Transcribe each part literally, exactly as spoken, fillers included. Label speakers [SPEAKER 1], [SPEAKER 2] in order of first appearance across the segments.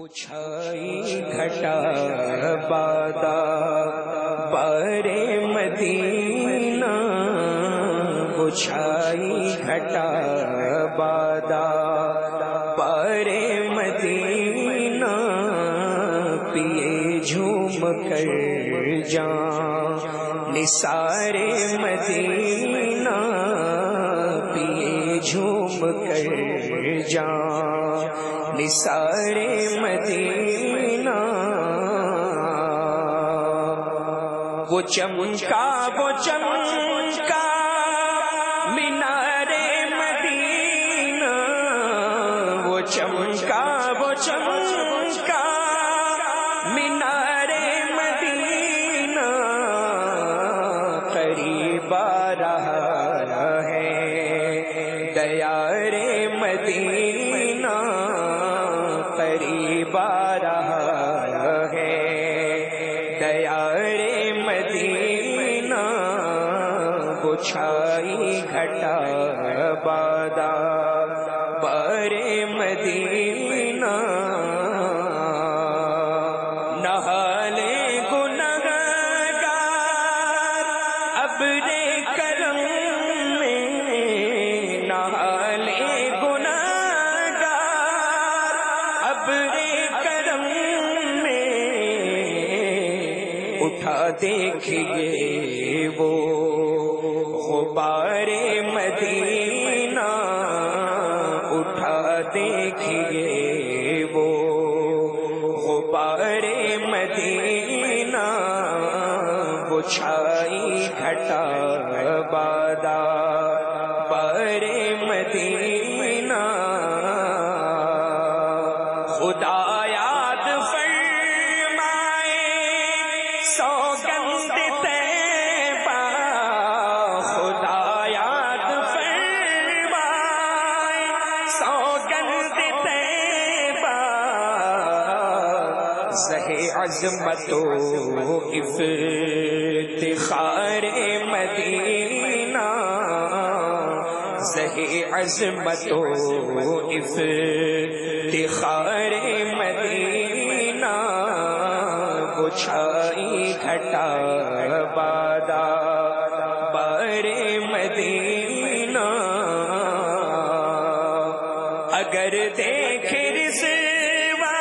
[SPEAKER 1] وہ چھائی گھٹا بادا بارے مدینہ، وہ چھائی گھٹا بادا بارے مدینہ، پیے جھوم کر جان نثارے مدینہ، پیے جھوم کر جان نثارے مدینہ، وہ چمکا وہ چمکا مینارے مدینہ، وہ چمکا وہ چمکا مینارے مدینہ، قریب آ رہا ہے دیارے مدینہ، قریب آ رہا ہے دیارے مدینہ، وہ چھائی گھٹا بادا بارے مدینہ، نہالے گنہگار ابرِ کرم میں، نہالے گنہگار ابرِ کرم میں، اٹھا دیکھیے وہ غبار مدینہ، اٹھا دیکھیے وہ غبار مدینہ، وہ چھائی گھٹا بادا بار مدینہ، خدا یاد فرمائے سوگند طیبہ، خدا یاد فرمائے سوگند طیبہ، زہ عظمت و افتخار مدینہ، زہ عظمت و افتخار مدینہ، وہ چھائی گھٹا بادا بار مدینہ، اگر دیکھے رضوا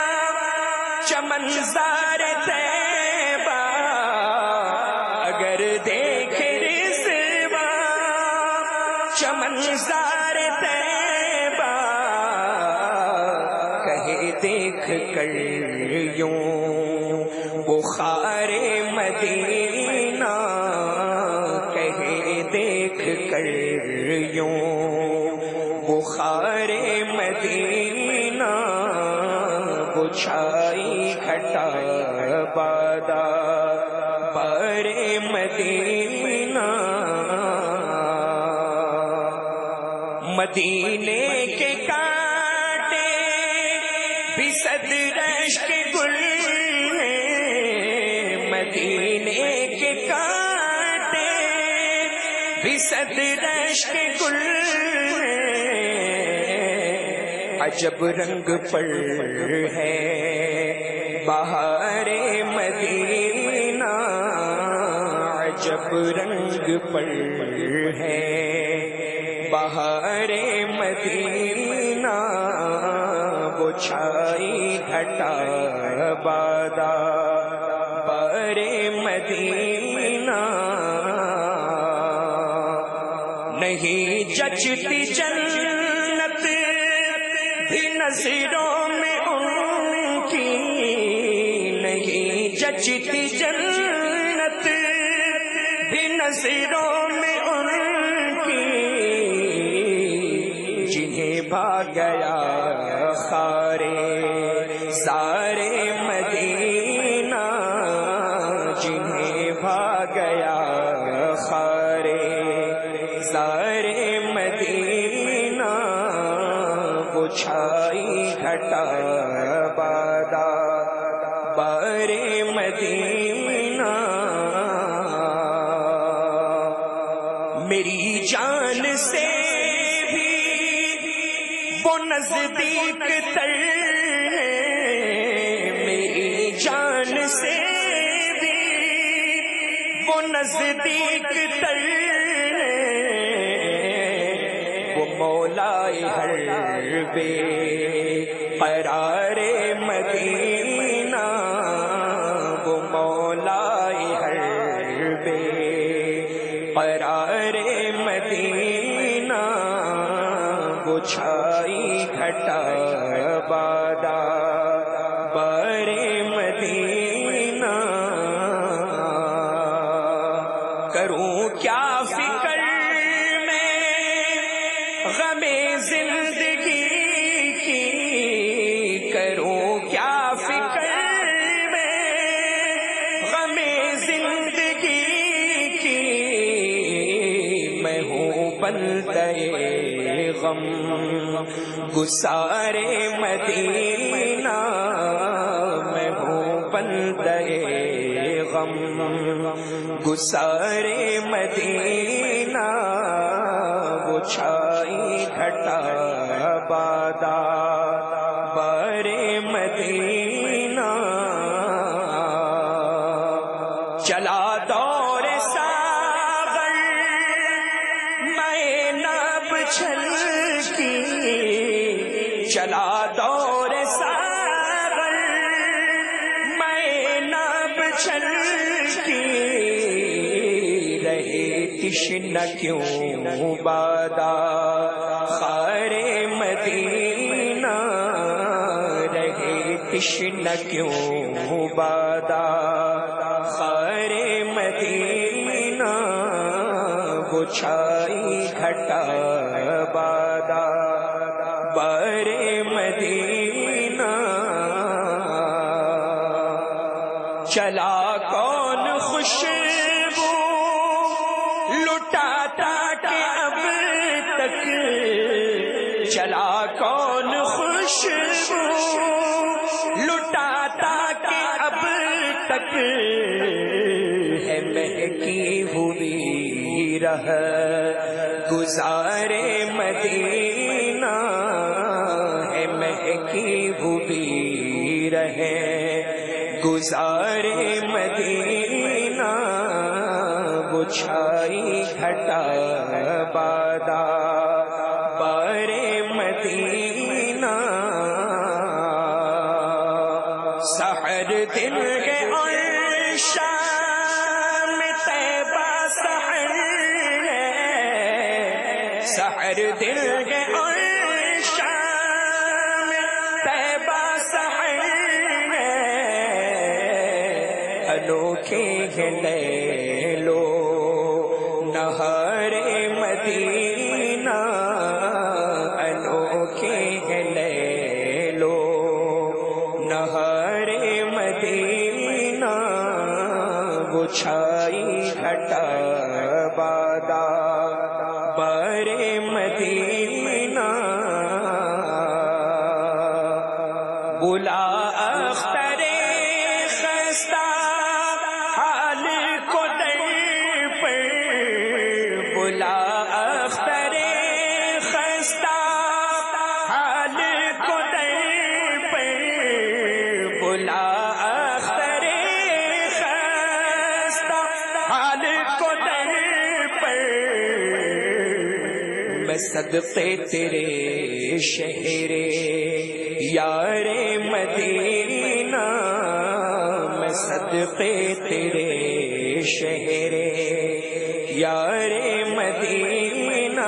[SPEAKER 1] چمنزار طیبہ، اگر دیکھے رضوا چمنزار طیبہ، کہے دیکھ کر یوں بخار مدینہ، کہے دیکھ کر یوں بخار مدینہ، وہ چھائی گھٹا بادا بار مدینہ، مدینے کے کانٹے بھی صد رشک گل ہیں، مدینے کے کانٹے بھی صد رشک گل ہیں، عجب رنگ پر ہے بہار مدینہ، عجب رنگ پر ہے بہار مدینہ، وہ چھائی گھٹا بادا بار مدینہ، نہیں جچتی جنت بھی نظروں میں ان کی، نہیں جچتی جنت بھی نظروں میں ان کی، جنہیں بھاگ گیا خارے سارے مدینہ، جنہیں بھاگ گیا خارے سارے مدینہ، وہ چھائی گھٹا بادا بار مدینہ، میری جان سے بھی وہ نزدیک تر ہے، نزدیک تر وہ مولائے ہر بے قرار مدینہ، وہ مولائے ہر بے قرار مدینہ، وہ چھائی گھٹا بادا بارے مدینہ۔ کروں کیا فکر میں غم زندگی کی، کروں کیا فکر میں غم زندگی کی، میں ہوں بندے غم گسارے مدینہ، میں ہوں بندے غم گسارے مدینہ، وہ چھائی گھٹا بادا بارے مدینہ۔ چلا دور ساغر میں ناب چھلکی، چلا دور ساغر میں ناب چھلکی، رہے تشنہ کیوں بادا خار مدینہ، رہے تشنہ کیوں بادا خار مدینہ، وہ چھائی گھٹا بادا بارے مدینہ۔ چلا کون خوشبو لٹاتا کہ اب تک، چلا کون خوشبو لٹاتا کہ اب تک، ہے مہکی ہوئی رہ گزارے مدینہ، ہے مہکی ہوئی رہے گزارے مدینہ، وہ چھائی گھٹا بادا بارے مدینہ۔ سحر دل کے اور شام طیبہ سحر ہے، سحر دل کے اور شام طیبہ سحر ہے، انوکھے ہیں لے لو نہار مدینہ، انوکھے ہیں لے لو نہار مدینہ، وہ چھائی گھٹا بادا بارے مدینہ۔ بلا اختر خستہ حال کو در پر، بلا اختر خستہ حال کو در پر، بلا اختر خستہ حال کو در پر، میں صدقے تیرے شہر یار مدینہ، میں صدقے تیرے شہر یار مدینہ،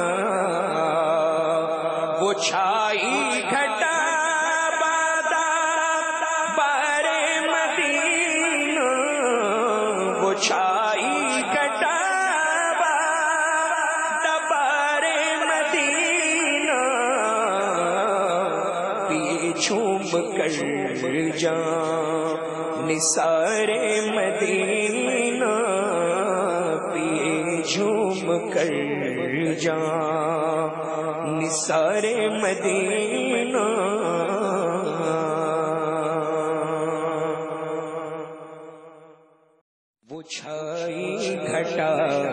[SPEAKER 1] وہ چھائی گھٹا بادا بارے مدینہ، وہ چھائی گھٹا بادا بارے مدینہ، پیے جھوم کر جان نثار مدینہ، پیے جھوم کر جان نثار مدینہ۔